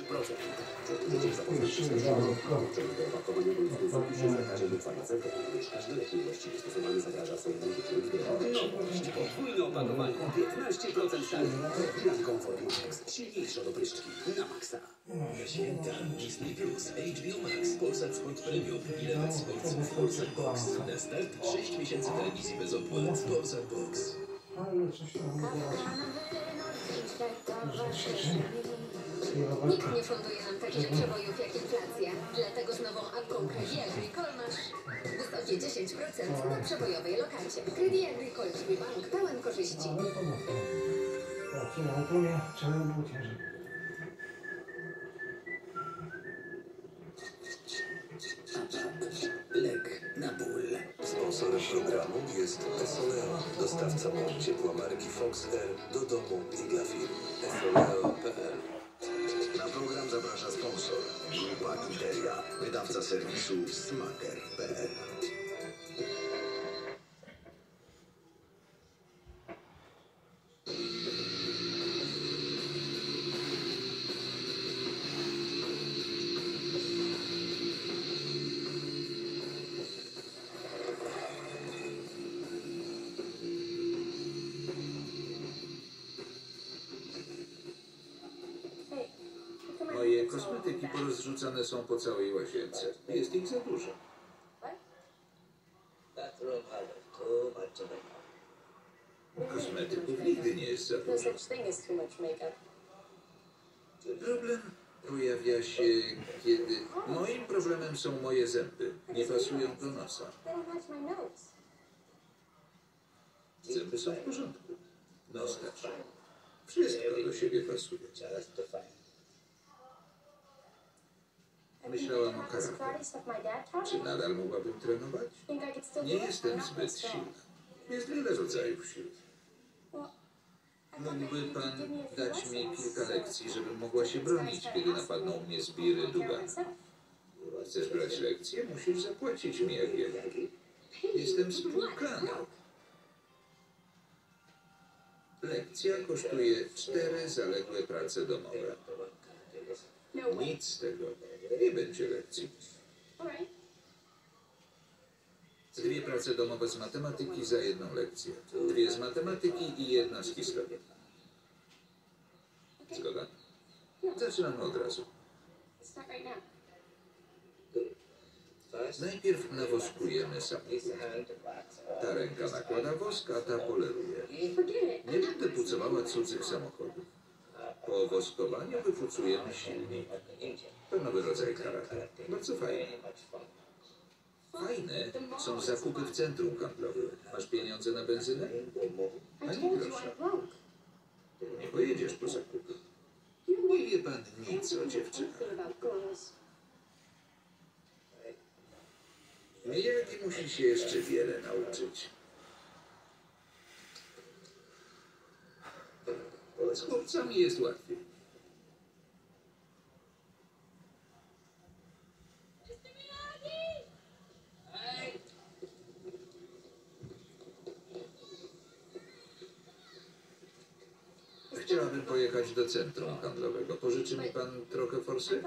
Procent. Opakowanie zapisze lekarzy lub farmaceuty, gdyż każdy lek miłości stosowany zagraża swojemu życiu i zdrowiu. Nowość. Podwójne opakowanie. 15% taniej. Plan Comfort Max. Silniejsze od opryszczki. Na maksa. Na święta Disney Plus, HBO Max, Polsat Sport Premium, ile lat sportów, Polsat Box. Na start 6 miesięcy telewizji bez opłat. Polsat Box. Nikt nie funduje nam takich przebojów jak inflacja. Dlatego z nową apką Crédit Agricole masz wysokie 10% na przebojowej lokacie. Crédit Agricole, twój bank pełen korzyści. Lek na ból. Sponsorem programu jest Esoleo, dostawca pomp ciepła marki Fox Air do domu i dla firm. Esoleo.pl. Na program zaprasza sponsor Grupa Interia, wydawca serwisu smaker.pl. Moje kosmetyki porozrzucane są po całej łazience. Jest ich za dużo. Kosmetyków nigdy nie jest za dużo. Problem pojawia się, kiedy... Moim problemem są moje zęby. Nie pasują do nosa. Zęby są w porządku. Nos też. Wszystko do siebie pasuje. Myślałam o karate. Czy nadal mogłabym trenować? Nie jestem zbyt silna. Jest wiele rodzajów sił. Mógłby pan dać mi kilka lekcji, żebym mogła się bronić, kiedy napadną mnie zbiry Dugan? Chcesz brać lekcje? Musisz zapłacić mi jak wiele. Jestem spłukana. Lekcja kosztuje 4 zaległe prace domowe. Nic z tego. Nie będzie lekcji. 2 prace domowe z matematyki za 1 lekcję. 2 z matematyki i 1 z historii. Zgoda? Zaczynamy od razu. Najpierw nawoskujemy samochód. Ta ręka nakłada wosk, a ta poleruje. Nie będę pucowała cudzych samochodów. Po woskowaniu wypucujemy silnik. To nowy rodzaj karate. Bardzo fajny. Fajne są zakupy w centrum handlowym. Masz pieniądze na benzynę? Ani grosza. Nie pojedziesz po zakupy. Nie wie pan nic o dziewczynach. Miyagi musi się jeszcze wiele nauczyć. Z chłopcami jest łatwiej. Chciałabym pojechać do centrum handlowego. Pożyczy mi pan trochę forsy?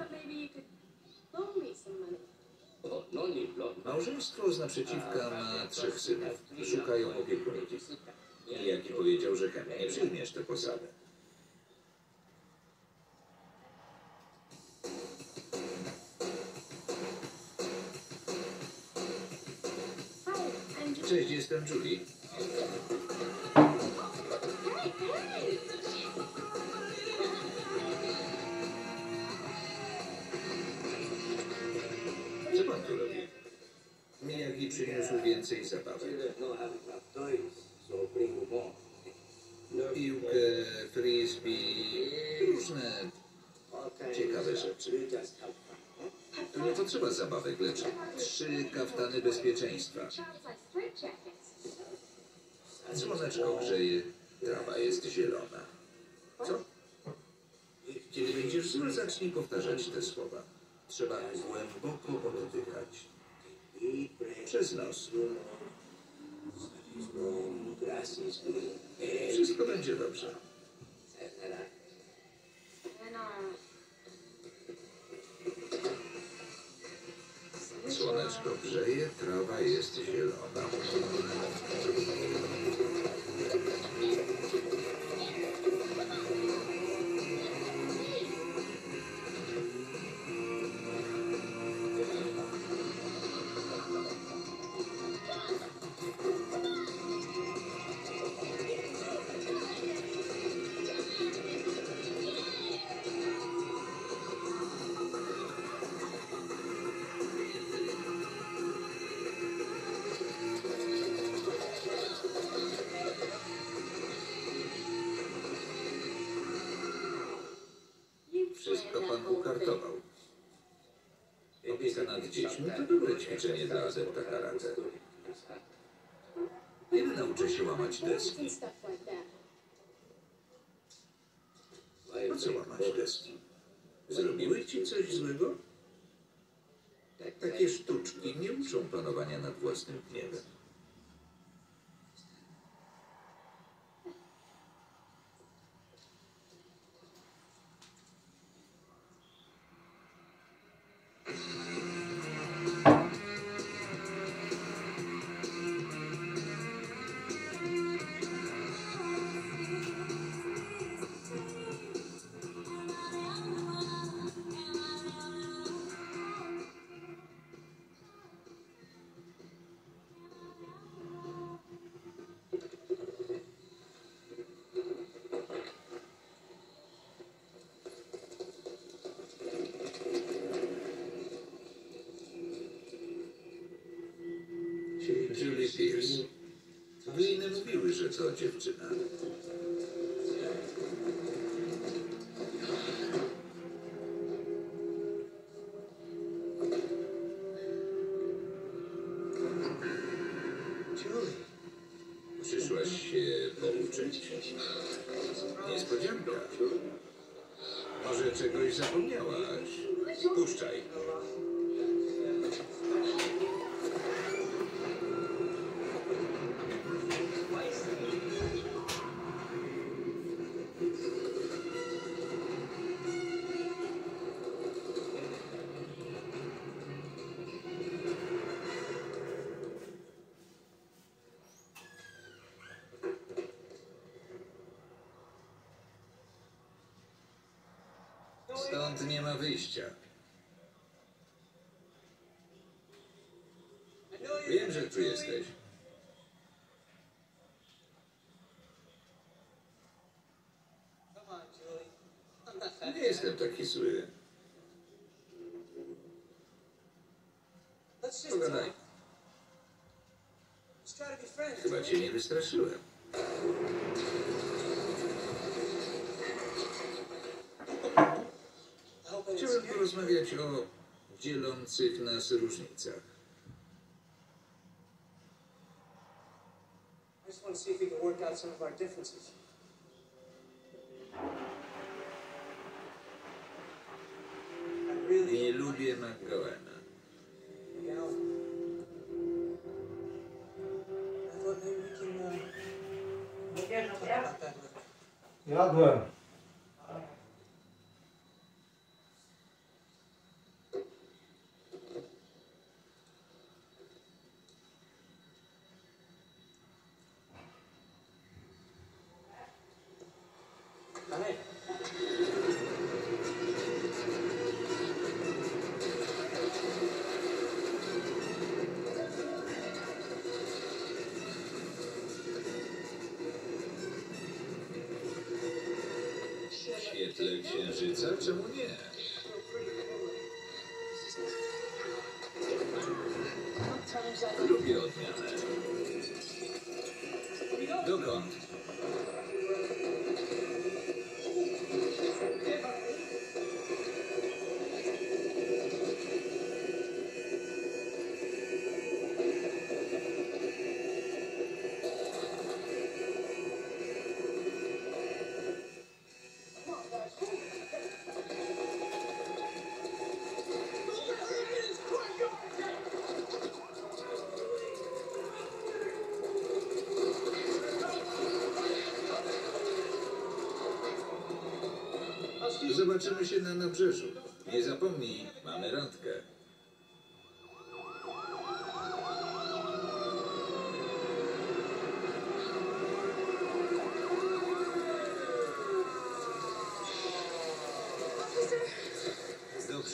Małżeństwo z naprzeciwka ma 3 synów. Szukają opiekunki. Miyagi powiedział, że chętnie przyjmiesz tę posadę. Cześć, jestem Julie. Co pan tu robi? Miyagi przyniósł więcej zabawek. Piłkę, frisbee, różne ciekawe rzeczy. Tu nie potrzeba zabawek, lecz 3 kaftany bezpieczeństwa. Słoneczko grzeje, trawa jest zielona. Co? Kiedy będziesz zły, zacznij powtarzać te słowa. Trzeba głęboko oddychać. Przez nos. Wszystko będzie dobrze. Słoneczko grzeje, trawa jest zielona. Wszystko pan ukartował. Opieka nad dziećmi to dobre ćwiczenie dla adepta karate. Kiedy nauczę się łamać deski? Po co łamać deski? Zrobiły ci coś złego? Takie sztuczki nie uczą panowania nad własnym gniewem. Julie Pierce. Gliny mówiły, że to dziewczyna. Przyszłaś się pouczyć? Niespodzianka. Może czegoś zapomniałaś? Puszczaj. Stąd nie ma wyjścia. Wiem, że tu jesteś. Nie jestem taki zły. Pogadaj. Chyba cię nie wystraszyłem. Chciałem porozmawiać o dzielących nas różnicach. Nie lubię McGowana. Jadłem. W świetle księżyca? Czemu nie? Lubię odmianę. Dokąd? Zobaczymy się na nabrzeżu. Nie zapomnij, mamy randkę.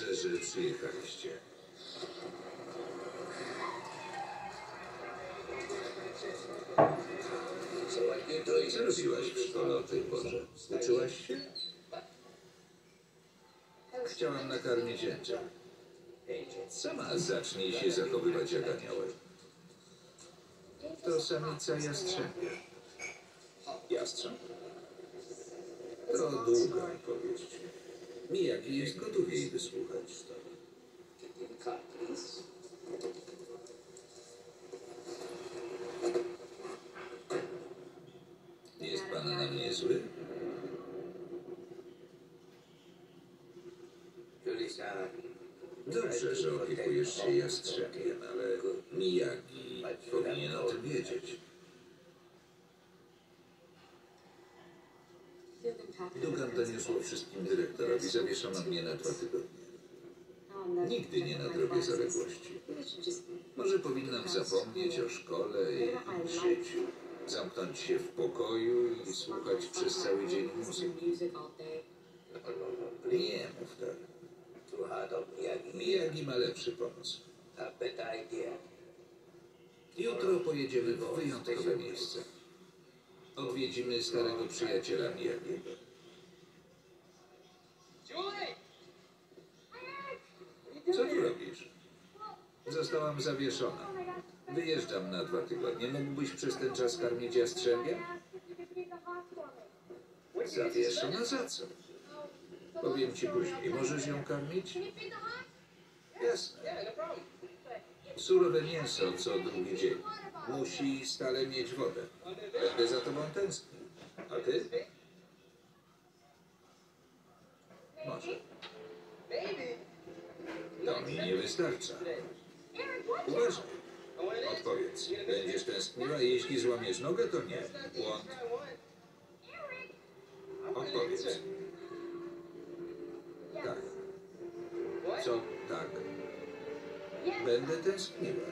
Dobrze, że przyjechaliście. Co robiłaś w szkole o tej porze? Uczyłaś się? Chciałam nakarmić Angel. Sama zacznij się zachowywać jak aniołek. To samica jastrzębia. Jastrząb? To długa opowieść. Miyagi jest gotów jej wysłuchać. Jest pan na mnie zły? Dobrze, że opiekujesz się jastrzębiem, ale Miyagi powinien o tym wiedzieć. Dugan doniosło wszystkim dyrektorowi. Zawieszono mnie na 2 tygodnie. Nigdy nie nadrobię zaległości. Może powinnam zapomnieć o szkole i życiu. Zamknąć się w pokoju i słuchać przez cały dzień muzyki. Nie mów tak. Miyagi ma lepszy pomysł. Jutro pojedziemy w wyjątkowe miejsce. Odwiedzimy starego przyjaciela Miyagiego. Co tu robisz? Zostałam zawieszona. Wyjeżdżam na 2 tygodnie. Mógłbyś przez ten czas karmić jastrzębia? Zawieszona za co? Powiem ci później. Możesz ją karmić? Jasne. Surowe mięso co drugi dzień. Musi stale mieć wodę. Będę za tobą tęsknił. A ty? Może. To mi nie wystarcza. Uważaj. Odpowiedz. Będziesz tęskniła, jeśli złamiesz nogę, to nie. Błąd. Odpowiedz. Tak. Co tak? Będę tęskniła.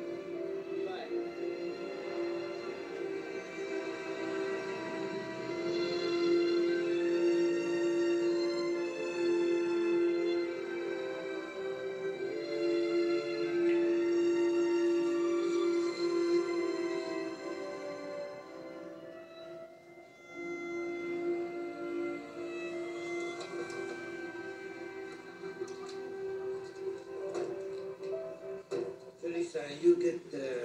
You get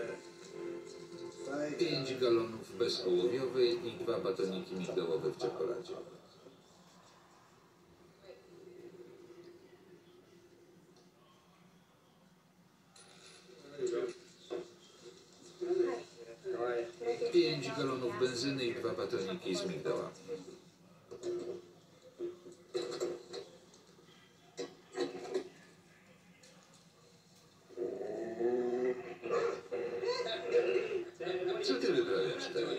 5 galonów bezołowiowej i 2 batoniki migdałowe w czekoladzie. Pięć galonów benzyny i 2 batoniki z migdałami. Co ty wyprawiasz teraz?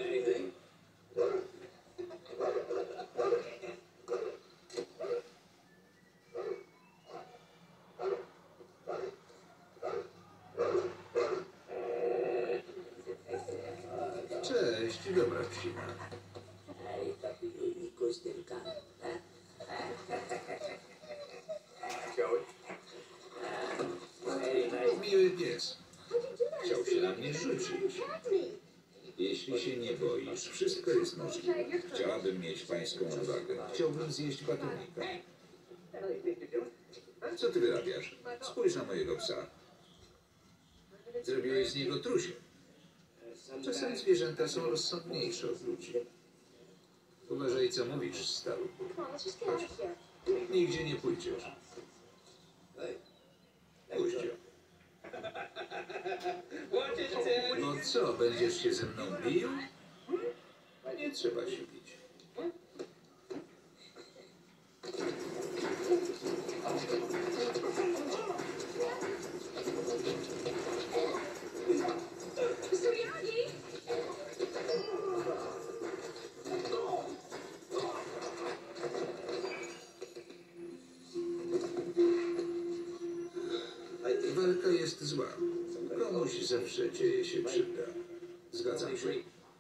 Cześć, dobra psina. Miły pies. Chciał się na mnie rzucić. Jeśli się nie boisz, wszystko jest możliwe. Chciałabym mieć pańską odwagę. Chciałbym zjeść batonika. Co ty wyrabiasz? Spójrz na mojego psa. Zrobiłeś z niego trusie. Czasem zwierzęta są rozsądniejsze od ludzi. Uważaj, co mówisz, staru. Chodź. Nigdzie nie pójdziesz. Puść ją. No co, będziesz się ze mną bił? Nie trzeba się bić. Walka jest zła. Komuś zawsze dzieje się krzywda. Zgadzam się.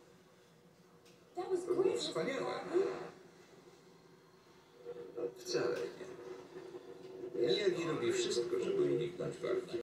To było wspaniałe. Wcale nie. Shaggy robi wszystko, żeby uniknąć walki.